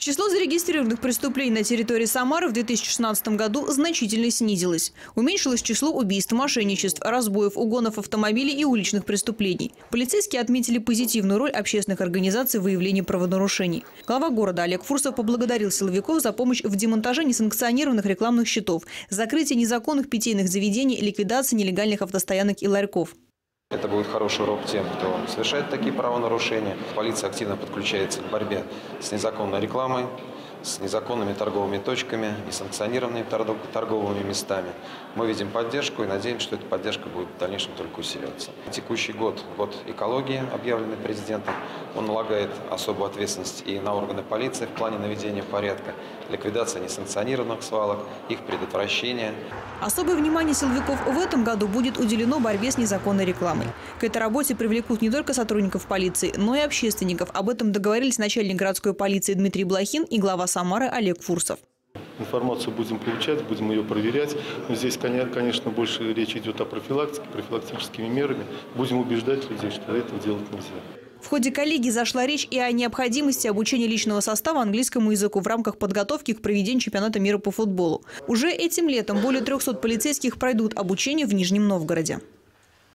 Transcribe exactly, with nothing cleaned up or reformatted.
Число зарегистрированных преступлений на территории Самары в две тысячи шестнадцатом году значительно снизилось. Уменьшилось число убийств, мошенничеств, разбоев, угонов автомобилей и уличных преступлений. Полицейские отметили позитивную роль общественных организаций в выявлении правонарушений. Глава города Олег Фурсов поблагодарил силовиков за помощь в демонтаже несанкционированных рекламных щитов, закрытии незаконных питейных заведений, ликвидации нелегальных автостоянок и ларьков. Это будет хороший урок тем, кто совершает такие правонарушения. Полиция активно подключается к борьбе с незаконной рекламой, с незаконными торговыми точками, несанкционированными торговыми местами. Мы видим поддержку и надеемся, что эта поддержка будет в дальнейшем только усиливаться. Текущий год – год экологии, объявленный президентом. Он налагает особую ответственность и на органы полиции в плане наведения порядка, ликвидация несанкционированных свалок, их предотвращение. Особое внимание силовиков в этом году будет уделено борьбе с незаконной рекламой. К этой работе привлекут не только сотрудников полиции, но и общественников. Об этом договорились начальник городской полиции Дмитрий Блохин и глава Самары Олег Фурсов. Информацию будем получать, будем ее проверять. Но здесь, конечно, больше речь идет о профилактике, профилактическими мерами. Будем убеждать людей, что этого делать нельзя. В ходе коллегии зашла речь и о необходимости обучения личного состава английскому языку в рамках подготовки к проведению чемпионата мира по футболу. Уже этим летом более трёхсот полицейских пройдут обучение в Нижнем Новгороде.